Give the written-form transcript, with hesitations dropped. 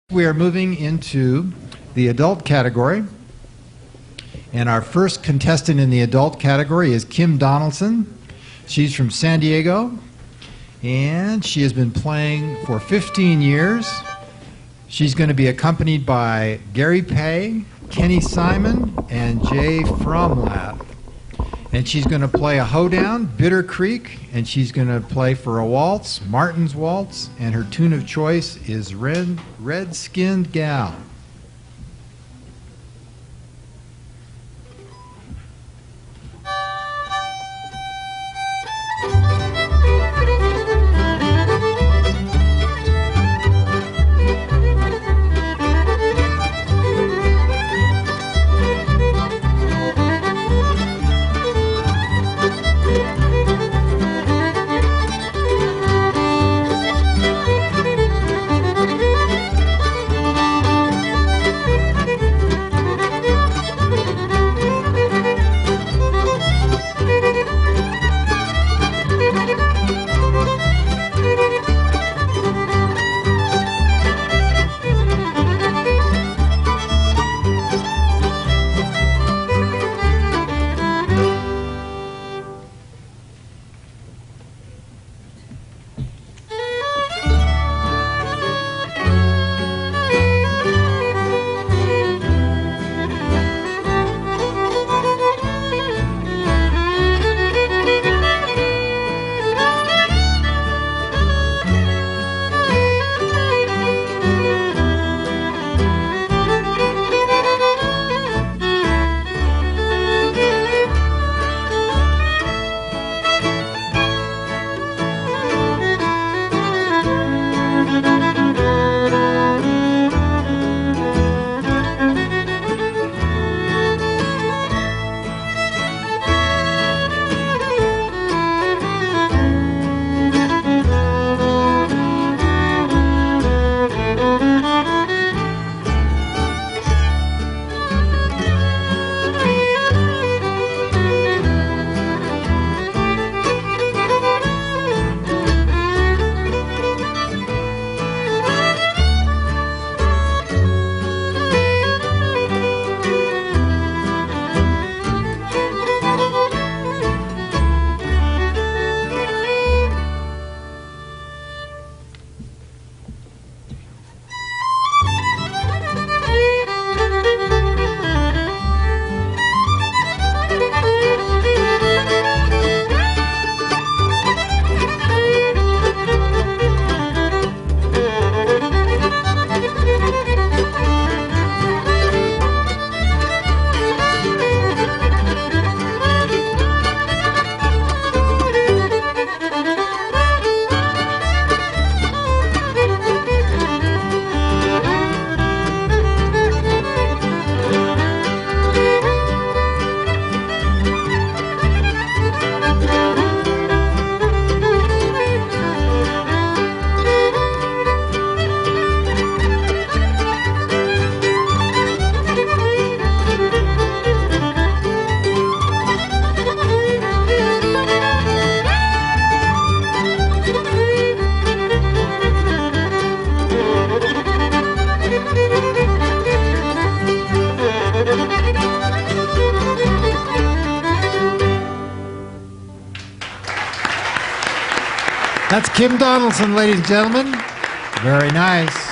We are moving into the adult category, and our first contestant in the adult category is Kim Donaldson. She's from San Diego, and she has been playing for 15 years. She's going to be accompanied by Gary Pay, Kenny Simon, and Jay Fromlath. And she's going to play a hoedown, Bitter Creek, and she's going to play for a waltz, Martin's Waltz, and her tune of choice is Red-Skinned Gal. That's Kim Donaldson, ladies and gentlemen. Very nice.